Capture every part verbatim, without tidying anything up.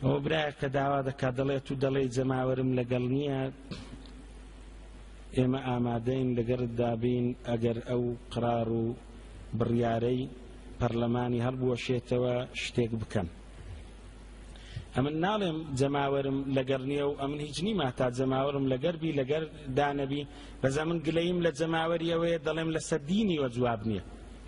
ئەوە برایە کە داوا دەکات دەڵێت و دەڵێ جەماوەرم لەگەڵ نییە، ئێمە ئامادەین لەگەڵت دابین ئەگەر ئەو قرار و بڕیارەی پەرلەمانی هەڵبوەشێتەوە شتێک بکەن. ئەمن ناڵێم جەماوەرم لەگەڕ نییە و ئەمن هیچ نیما تا جەماوەرم لەگەربی لەگەر دانەبی، بەزە من گلەیم لە جەماوەری ئەوەیە دەڵێم لەسەر دینیوە جواب نییە.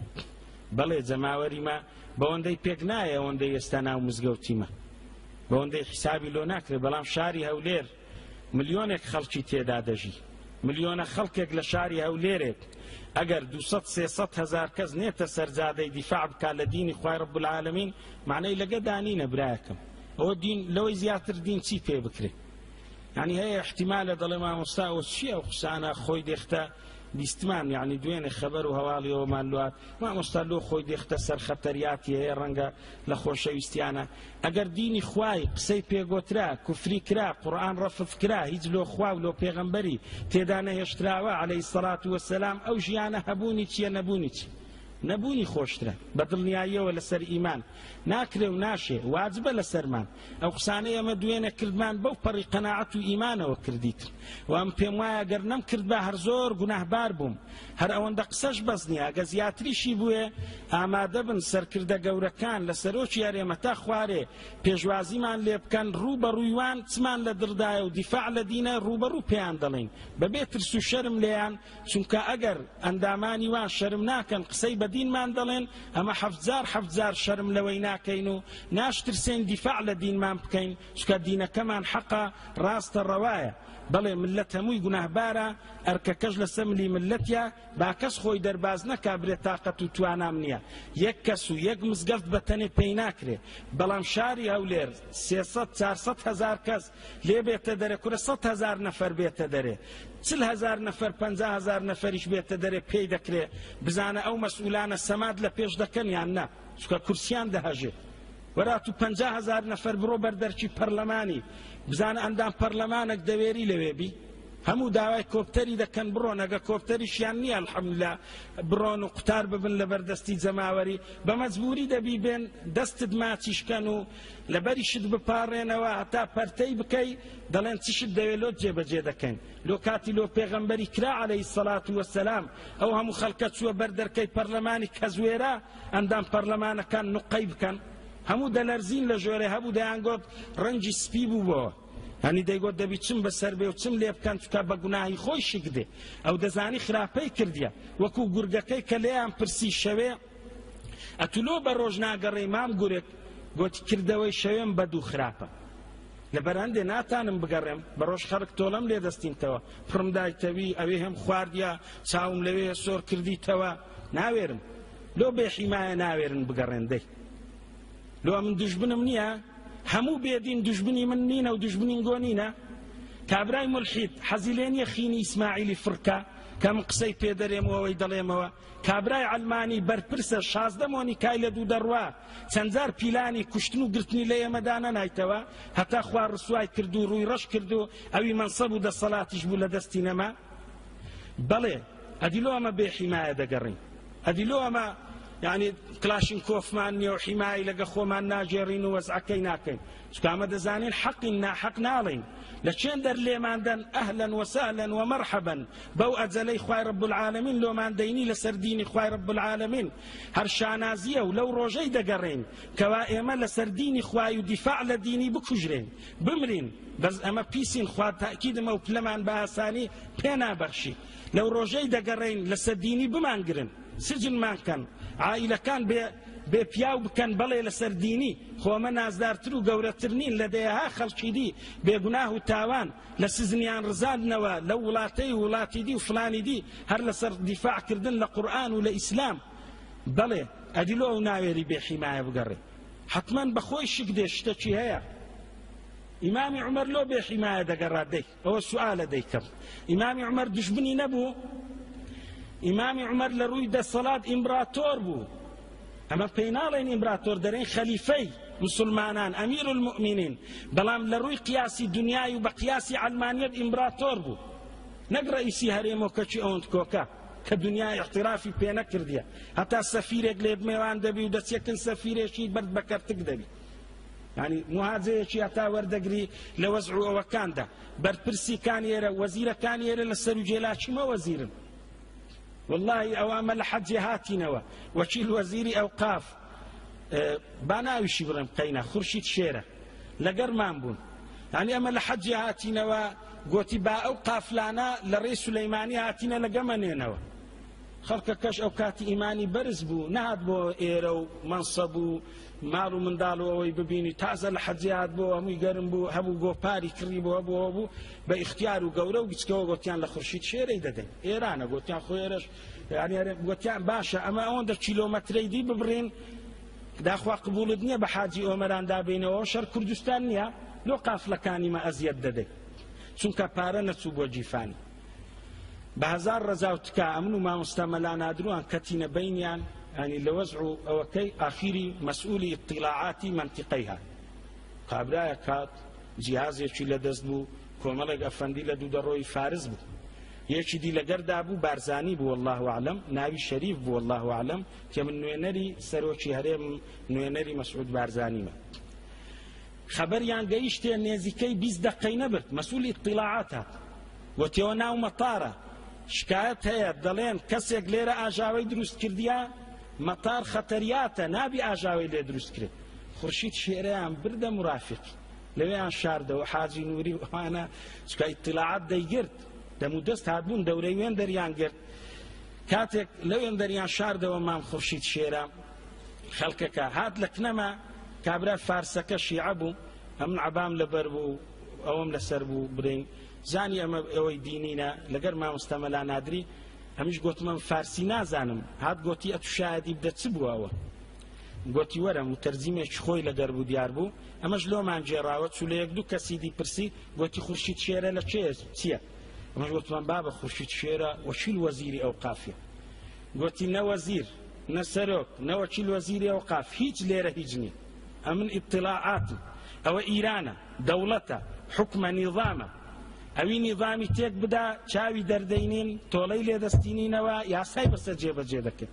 بەڵێ جەماوەریمە بەوەندەی پێک نایە ئەوەندەی ئێستا ناو مزگەوتیمە، بەوەندەی حیسابی لۆ ناکرێت. بەڵام شاری هەولێر ملیۆنێک خەڵکی تێدا دەژی، ملیۆنە خەڵکێک لە شاری هەولێرێک ئەگەر دووسەد سێسەد هەزار کەس نێتە سەرجادەی دیفاع بکات لە دینی خوای رب العالمین، معنەی لەگە دانینە برایەکەم. ئەوە دین لەوەی زیاتر دین چی پێ بکرێ؟ یعنی هەیە احتیمالە دەڵێ مامۆستا ئەوە چییە ئەو قسانە خۆی دێختە بیستمان، یعنی دوێنێ خەبەر و هەواڵی ئەومان لوات مامۆستا لۆ خۆی دێختە سەر خەتەریاتی هەیە ڕەنگە لە خۆشەویستیانە. ئەگەر دینی خوای قسەی پێگۆترا کوفری کرا قورئان ڕەفض کرا هیچ لۆ خوا و لۆ پێغەمبەری تێدا نەهێشتراوە عەلەیهی سەڵات وەسەلام، ئەو ژیانە هەبوونی چییە نەبوونی چی؟ نەبوونی خۆشترە بە دڵنیاییەوە لەسەر ئیمان ناکرێ و ناشێ، واجبە لەسەرمان. ئەو قسانەی ئەمە دوێنێ کردمان بەو پەڕی قەناعەت و ئیمانەوە کردیت و ئەم پێم وایە گەر نەم کرد بە هەر زۆر گوناهبار بووم. هەر ئەوەندە قسەش بەس نییە، ئەگە زیاتریشی بووێ ئامادە بن سەرکردە گەورەکان لە سەرۆکی یاریمەتا خوارێ پێشوازیمان لێ بکەن ڕوو بە ڕوویوان چمان لە دڕدایە و دیفاع لە دینە ڕوبەڕوو پێیان دەڵێن بەبێ ترس و شەرم لێیان، چونکە ئەگەر ئەندامانی وان شەرم ناکەن قسەی دینمان دەڵێن ئەمە حەفزار حەفزار شەرم لەوەی ناکەین و ناشترسێن دیفاع لە دینمان بکەین، چکە دینەکەمان حەقا ڕاستە ڕەوایە. بەڵێ ملت هەمووی گوناهبارە، ئەرکەکەش لەسەر ملی ملەتە، با کەس خۆی دەرباز نەکا برێ تاقەت و توانام نییە. یەک کەس و یەک مزگەفت بەتەنێ پێی ناکرێ. بەڵام شاری هەولێر سێسەد چارسەد هەزار کەس لێ بێتە دەرێ، کورە سەد هەزار نەفەر بێتە دەرێ، چل هەزار نەفەر پەنجا هەزار نەفەریش بێتە دەرێ، پێی دەکرێ بزانە ئەو مەسئولانە سەماد لە پێش دەکەن یان نا، چکە کورسیان دەهەژێ. وەرات و پەنجا هەزار نەفەر بڕۆ بەردەرکی پەرلەمانی، بزانە ئەندام پەرلەمانێک دەوێری لەوێ بی، هەموو داوای کۆپتەری دەکەن بڕۆن، ئەگە کۆپتەریشیان نییە ئەلحەمدولیلا بڕۆن و قوتار ببن لە بەردەستی جەماوەری، بە مەجبوری دەبی بێن دەستت ماچیشکەن و لەبەری شت بپارڕێنەوە هەتا پەرتەی بکەی دەڵێن چ شت دەوێت لۆ جێبەجێ دەکەین. لۆ کاتی لۆ پێغەمبەری کرا عەلەیهی سەڵات وەسەلام ئەو هەموو خەڵکە چووە بەردەرکەی پەرلەمانی کە زوێرە ئەندام پەرلەمانەکان نوقەی بکەن، هەموو دەلەرزین لە ژۆرە هەبوو دەیان گوت ڕەنجی سپی بوو بۆەوە، هەنی دەیگوت دەبی چم بەسەر بێ و چم لێ بکەن چکە بە گوناهی خۆی شک دێ، ئەو دەزانی خراپەی کردیە. وەکو گورگەکەی کە لێیان پرسی شەوێ ئەتولۆ بە ڕۆژ ناگەڕێ مام گورێک گوتی کردەوەی شەوێم بەد و خراپە، لەبەر هەندێ ناتانم بگەڕێم بە ڕۆژ خەڵک تۆڵەم لێ دەستینتەوە پڕم دایتەوی ئەوێ هەم خواردیە چاوم لەوێ سۆر کردیتەوە، ناوێرم لۆ بێحیمایە ناوێرن بگەڕێندەی. لۆ من دوژبنم نییە، هەموو بێدین دوژبنی من نینە و دوژبنین گۆنینە. کابرای ملحید حەزی لێ نییە خینی ئیسماعیلی فرکە کە من قسەی پێدەرێمەوەی دەڵێمەوە. کابرای علمانی بەرپرسە شازدە مۆنیکای لە دوو دەڕوا چەندجار پیلانی کوشتن و گرتنی لە ئێمەدا نەنایتەوە، هەتا خوا ڕسوای کرد و ڕووی ڕەش کرد و ئەوی مەنسەب و دەسەڵاتیش بوو لە دەستی نەما. بەڵێ ئەدیلۆ ئەمە بێحیمایە دەگەڕین، ئەدیلۆ ئەمە یعنی کلاشینکۆفمان نییە و حیمایی لەگە خۆمان ناژێڕین و وەزعەکەی ناکەین، چکە ئەمە دەزانین حەقین ناحەق ناڵین. لە چێن دەر لێماندەن ئەهلەن وەسەهلەن ومەرحەبەن بەو ئەجەلەی خوای رب العالمین لۆمان دەینی لەسەر دینی خوای رب العالمین. هەر شانازیە و لەو ڕۆژەی دەگەڕین کەوا ئێمە لەسەر دینی خوای و دیفاع لە دینی بکوژرێن بمرین، بەس ئەمە پیسین خوا تاکیدمە و پلەمان بە ئاسانی پێ نابەخشی. لەو ڕۆژەی دەگەڕین لەسەر دینی بمانگرن، سجنمان کەن، عائیلەکان بێ پیاو بکەن بەڵێ لەسەر دینی، خۆمە نازدارتر و گەورەتر نین لە دەیەها خەڵکی دی بێگوناه و تاوان لە سزنیان ڕزاندنەوە لە وڵاتەی و وڵاتی دی و فلانی دی هەر لەسەر دیفاعکردن لە قورئان و لە ئیسلام. بەڵێ ئەدیلۆ ئەو ناوێری بێحیمایە بگەڕێ، حتمەن بەخۆی شک دێ شتێکی هەیە. ئیمامی عومەر لۆ بێحیمایە دەگەڕا دەی، ئەوە سوالە دەیکەم. ئیمامی عومەر دوژمنی نەبوو، ئیمامی عومەر لە ڕووی دەسەڵات ئیمبراتۆر بوو، ئەمە پێی ناڵێن ئیمبراتۆر دەرێن خەلیفەی مسلمانان ئەمیر المؤمنین، بەڵام لە ڕووی قیاسی دنیای و بە قیاسی علمانیەت ئیمبراتۆر بوو، نەک ڕئیسی هەرێمۆکەچی ئەوەند کۆکە کە دنیای احترافی پێ نەکردیە، هەتا سەفیرێک لێ بمێوان دەبی و دەچێکن سەفیرێکی بەرد بەکەرتک دەبی. يعني مهاجرێکی هەتا وەردەگری لە وەزع ئەوەکاندا بەرپرسی کان ئێرە وەزیرەکان ئێرە لە سەر و جێلاچیمە وەزیرن والله ئەو ئەمە لە حەجێ هاتینەوە وەکیل وەزیری ئەوقاف با ناویشی بڕێم قەینا خورشید شێرە لەگەرمان بوون يعني ئەمە لە حەجێ هاتینەوە گوتی با ئەو قافلانە لە ڕێی سولەیمانی هاتینە لەگەمەنێنەوە خەڵکە کەش ئەو کاتی ئیمانی بەرز بوو نهات بۆ ئێرە و مەنسەب و ماڵ و منداڵ و ئەوەی ببینی تازە لە حەجێ هات بۆ هەمووی گەرم بوو هەبوو گۆپاری کڕی بۆ هەبوو بوو بە ئیختیار و گەورە و گچکەوە گوتیان لە خورشید شێرەی دەدەین ئێرانە گوتیان خۆ ئێرەش يعني گوتیان باشە ئەمە ئەوەندە کیلۆمەترەی دی ببڕین داخوا قبولت نییە بە حاجی ئۆمەران دابینەوە شەر کوردستان نییە لۆ قافلەکانیمە ئەزیەت دەدەین چونکە پارە نەچوو بۆ جیفانی بە هەزار ڕەزا و تکا ئەمن و مامۆستا مەلا نادروان کەتینە بەینیان يعني لە وەزع و ئەوەکەی ئاخیری مەسئولی اطلاعاتی منتیقەی هات قابرایە کات جیهازێکی لەدەست بوو کۆمەڵێک ئەفەندی لە دوو دەڕۆی فارس بوو یەکی دی لەگەردا بوو بارزانی بوو والله ئەعلەم ناوی شەریف بوو والله ئەعلەم کە من نوێنەری سەرۆکی هەرێم نوێنەری مەسعود بارزانیمە خەبەریان گەیشتێ نێزیکەی بیست دەقەی نەبرد مەسئولی اطلاعات هات وتیەوە ناو مەتارە شکایەت هەیە دەڵێن کەسێک لێرە ئاژاوەی دروست کردیە مەتار خەتەریاتە نابی ئاژاوەی لێ دروست کرد خورشید شێرەیان بردە مرافقی لەوێیان شاردەوە حاجی نووری وانە چکە اطلاعات دەیگرت دەمو دەست هاتبوون دەورەی وێن دەریان گرت کاتێک لەوێن دەریان شاردەوە مام خورشید شێرە خەڵکەکە هات لە کنەما کابرا فارسەکە شیعە بوو ئەمن عەبام لەبەر بوو ئەوەم لەسەر بوو برین زانی ئەمە ئەوەی دینینە لەگەر مامۆستا مەلا نادری هەمیش گوتمم فارسی نازانم هات گوتی ئەتو شایەتی بدە چ بووەوە گوتی وەرە متەرجیمێکی خۆی لەگەر بوو دیار بوو ئەمەش لۆمان جێڕاوە چوو لە یەک دوو کەسی دی پرسی گوتی خورشید شێرە لە چێ چییە ئەمەش گوتمان بابە خورشید شێرە وەکیل وەزیری ئەوقافیە گوتی نە وەزیر نە سەرۆک نە وەکیل وەزیری ئەوقاف هیچ لێرە هیچ نییە ئەمن ئیطلاعاتم ئەوە ئیرانە دەوڵەتە حکمە نیظامە ئەوی نیظامی تێک بدا چاوی دەردەینین تۆڵەی لێدەستینینەوە یاسای بەسەر جێبەجێ دەکرد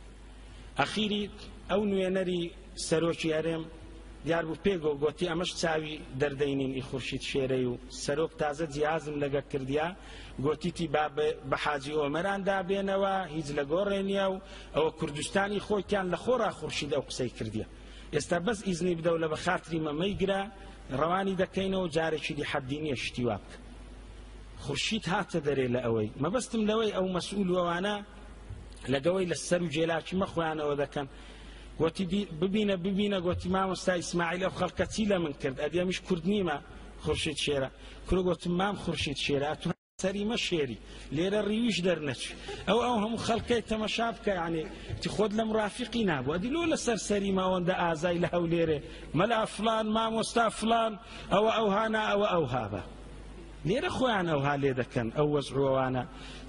ئەخیری ئەو نوێنەری سەرۆکی هەرێم دیار بوو پێگۆ گوتی ئەمەش چاوی دەردەینین ئی خورشید شێرەی و سەرۆک تازە جیازم لەگە کردیا گوتیتی با بە حاجی ئۆمەران دابێنەوە هیچ لە گۆڕێ نییە و ئەوە کوردستانی خۆیان لە خۆڕا خورشید ئەو قسەی کردیە ئێستا بەس ئیزنی بدە و لە بە خاتری مەمەی گرە ڕەوانی دەکەینەوە جارێکی دی حەدی نییە شتی وا بکە خورشید هاتە دەرێ لە ئەوەی مەبەستم لەوەی ئەو مەسئول وەوانە لەگەوەی لە سەر و جێلاکی مەخۆیانەوە دەکەن گوتی ببینە ببینە گوتی مامۆستا ئیسماعیل ئەو خەڵکە چی لە من کرد ئەدیەمیش کورد نیمە خورشید شێرە کورە گوتم مام خورشید شێرە تو سەری مە شێری لێرە ڕیویش دەرنەچی ئەو ئەو هەموو خەڵکەی تەمەشا بکە یعنی تی خۆت لە مرافقی نابوو ئەدی لۆ لەسەر سەری ماوەندە ئازای لە هەولێرێ مەلا فلان مامۆستا فلان ئەوە ئەو هانا ئەوە ئەو هابە لێرە خۆیان ئەوها لێ دەکەن ئەو وەزعوەوانە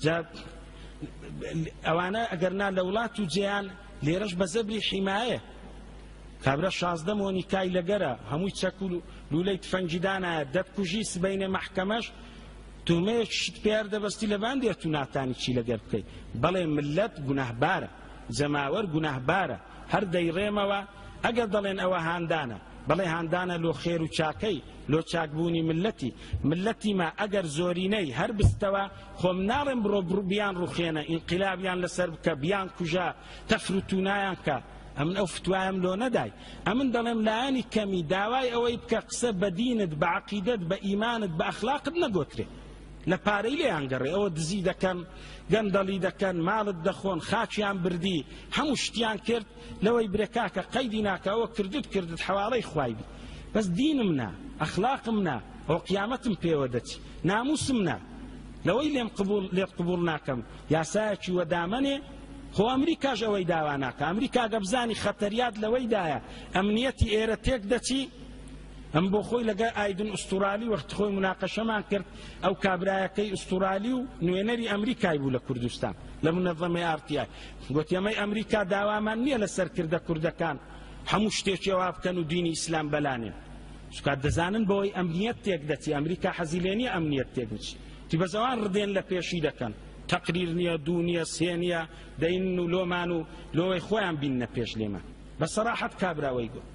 ئەوانە ئەگەرنا لە وڵات و جێیان لێرەش بە زەبری حیمایە کابرا شازدە مۆنیکای لەگەرە هەمووی چەک و لولەی تفەنگیدانایە دەتکوژی سبەینە مەحکەمەش تومەیەک شت پێیار دەبەستی لە باندێت و ناتانی چی لەگەر بکەیت بەڵێ ملەت گوناهبارە جەماوەر گوناهبارە هەر دەیڕێمەوە ئەگەر دەڵێن ئەوە هاندانە بەڵێ هاندانە لۆ خێر و چاکەی لۆ چاکبوونی ملەتی ملەتی ما ئەگەر زۆرینەی هەر بستەوە خۆم ناڵێم بڕۆ بیان ڕوخێنە ئینقلابیان لەسەر بکە بیان کوژا تەفروتونایان کە ئەمن ئەو فتوایم لۆ نەدای ئەمن دەڵێم لایەنی کەمی داوای ئەوەی بکە قسە بە دینت بە عەقیدەت بە ئیمانت بە ئەخلاقت نەگۆترێ لە پارەی لێیان گەڕێ ئەوە دزی دەکەن گەندەڵی دەکەن ماڵت دەخۆن خاچیان بردی هەموو شتیان کرد لەوەی برێکاکە قەیدی ناکە ئەوە کردت کردت حواڵەی خوای بی بەس دینم نا ئەخلاقم نا ئەو قیامەتم پێوە دەچی ناموسم نا لەوەی لێم قبول لێت قبول ناکەم یاسایەکی وەدامەنێ خۆ ئەمریکاش ئەوەی داوا ناکە ئەمریکا گەبزانی خەتەریات لەوەیدایە ئەمنیەتی ئێرە تێک دەچی ئەم بۆ خۆی لەگە ئایدن ئوستورالی وەخت خۆی مناقەشەمان کرد ئەو کابرایەکەی ئوستورالی و نوێنەری ئەمریکای بوو لە کوردستان لە منەظەمەی ئار تی ئای گوتی ئەمەی ئەمریکا داوامان نییە لەسەر کردە کوردەکان هەموو شتێکیەوە بکەن و دینی ئیسلام بەلانێن چکات دەزانن بەوەی ئەمنیەت تێک دەچی ئەمریکا حەزی لێ نییە ئەمنیەت تێک دەچی تی بەزەوان ڕدێن لە پێشی دەکەن تەقریر نییە دوو نییە سێ نییە دەین و لۆمان و لۆی خۆیان بیننە پێش لێمان بە سەراحەت کابراوەی گوت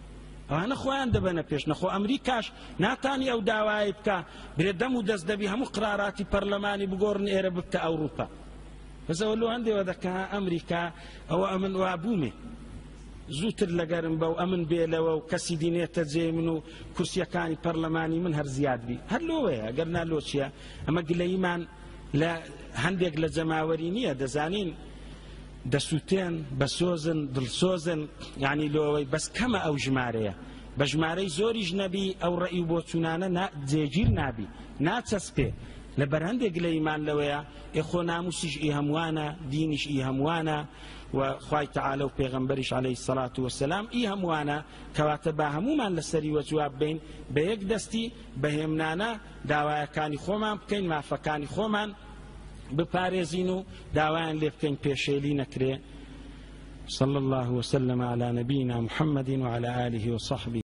ئەوانە خۆیان دەبەنە پێش نەخۆ ئەمریکاش ناتانی ئەو داوای بکە برێ دەم و دەست دەبی هەموو قراراتی پەرلەمانی بگۆڕن ئێرە بکە ئەوروپا بەس ئەوە لۆ هەندێوە دەکە ئەمریکا ئەوە ئەمن وا بوومێ زووتر لەگەرم بە و ئەمن بێلەوە و کەسی دینێتە جێ من و کورسیەکانی پەرلەمانی من هەر زیاد بی هەر لۆوەیە ئەگەر نالۆ چییە ئەمە گلەیمان لە هەندێک لە جەماوەری نییە دەزانین دەسووتێن بەسۆزن دڵسۆزن یعنی لۆەوەی بەس کەمە ئەو ژمارەیە بە ژمارەی زۆریش نەبی ئەو ڕێی بۆ چوونانە جێگیر نابی ناچەسپێ لە بەرهەندێک لەیمان لەوەیە ئێخۆ ناموسیش ئی هەمووانە دینیش ئی هەمووانە و خوای تەعالە و پێغەمبەریش عەلەیهی السەڵات وەسەلام ئی هەمووانە کەواتە با هەموومان لەسەری وەجواب بین بە یەک دەستی بەهێمنانە داوایەکانی خۆمان بکەین مافەکانی خۆمان بپارێزین و داوایان لێ بکەین پێشێلی نەکرێ صلى الله وسلم على نبينا محمد وعلى آله وصحبه